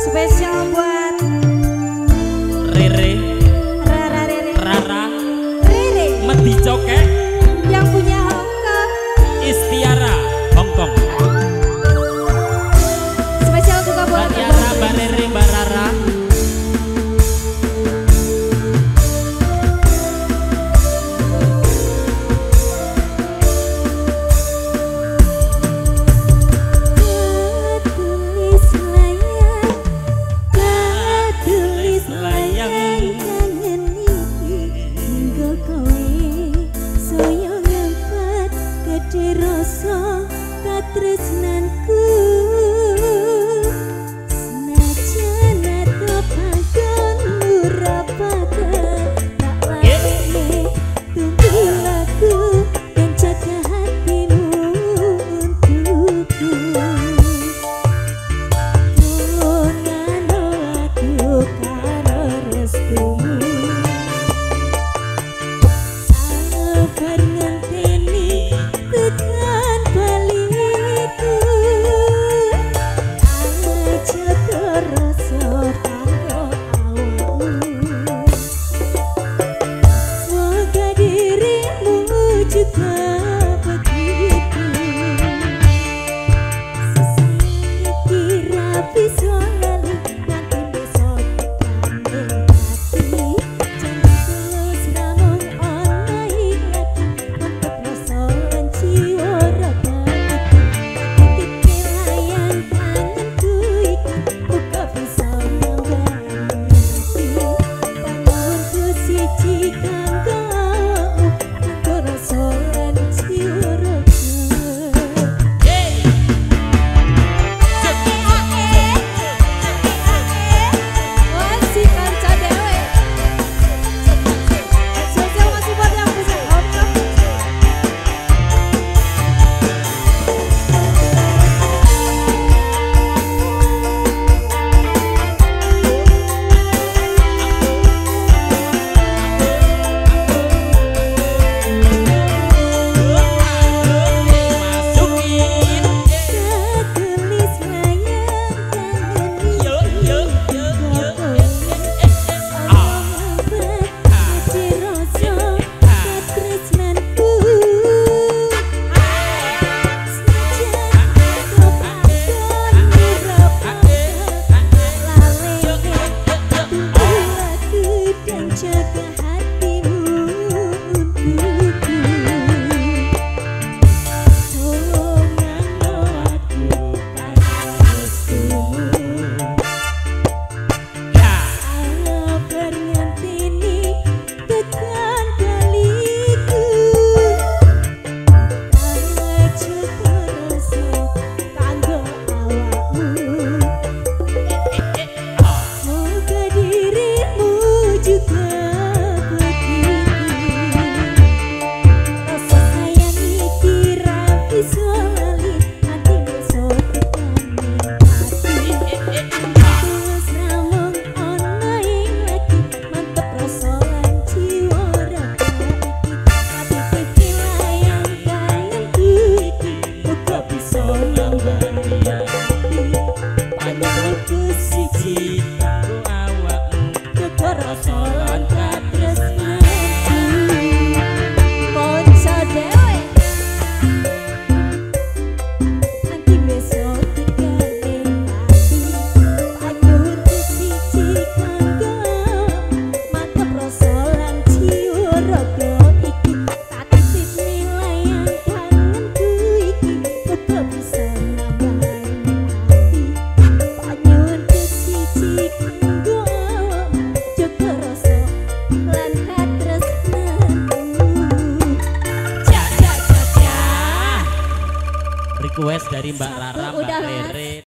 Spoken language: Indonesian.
Spesial buat Rere, Rara, Medi Cokek, yang punya Hongkong, Istiara, Hongkong. spesial juga buat Mbak Tiara, Mbak Rere, Mbak Rara. Tresnanku senajan ato panggon murapake tak lagi tunggu lagu dan jaga hatimu untukku ngano aku karo restumu sabar ngenteni tekan bali Request dari Mbak Rara, Mbak Rere.